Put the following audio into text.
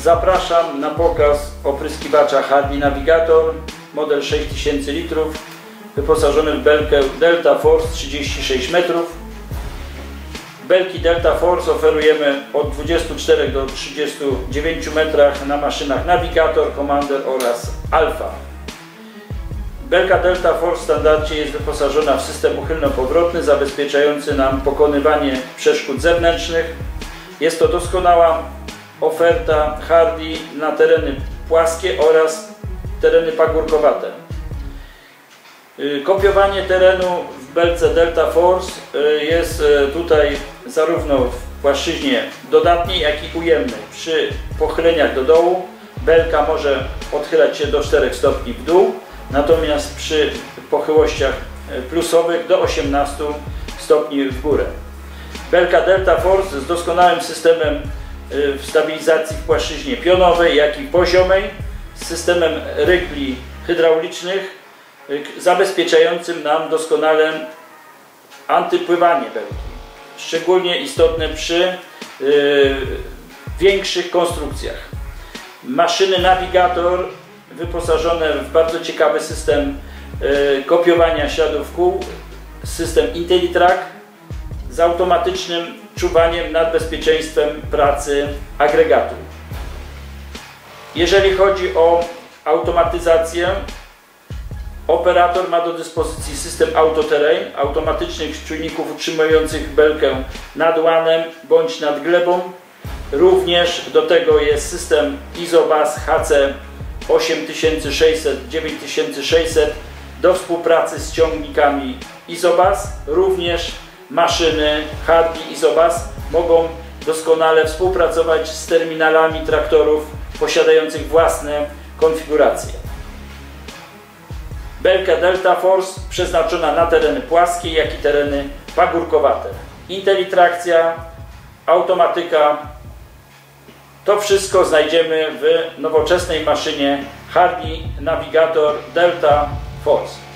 Zapraszam na pokaz opryskiwacza Hardy Navigator, model 6000 litrów, wyposażony w belkę Delta Force 36 metrów. Belki Delta Force oferujemy od 24 do 39 metrach na maszynach Navigator, Commander oraz Alpha. Belka Delta Force w standardzie jest wyposażona w system uchylno-powrotny zabezpieczający nam pokonywanie przeszkód zewnętrznych. Jest to doskonała oferta Hardy na tereny płaskie oraz tereny pagórkowate. Kopiowanie terenu w belce Delta Force jest tutaj zarówno w płaszczyźnie dodatniej, jak i ujemnej. Przy pochyleniach do dołu belka może odchylać się do 4 stopni w dół, natomiast przy pochyłościach plusowych do 18 stopni w górę. Belka Delta Force z doskonałym systemem stabilizacji w płaszczyźnie pionowej, jak i poziomej, z systemem rygli hydraulicznych zabezpieczającym nam doskonale antypływanie belki. Szczególnie istotne przy większych konstrukcjach. Maszyny Navigator wyposażone w bardzo ciekawy system kopiowania śladów kół, system IntelliTrack z automatycznym czuwaniem nad bezpieczeństwem pracy agregatu. Jeżeli chodzi o automatyzację, operator ma do dyspozycji system AutoTerrain, automatycznych czujników utrzymujących belkę nad łanem bądź nad glebą. Również do tego jest system Isobus HC 8600-9600 do współpracy z ciągnikami Isobus. Również maszyny Hardy Isobus mogą doskonale współpracować z terminalami traktorów posiadających własne konfiguracje. Belka Delta Force przeznaczona na tereny płaskie, jak i tereny pagórkowate. IntelliTrakcja, automatyka. To wszystko znajdziemy w nowoczesnej maszynie Hardy Navigator Delta Force.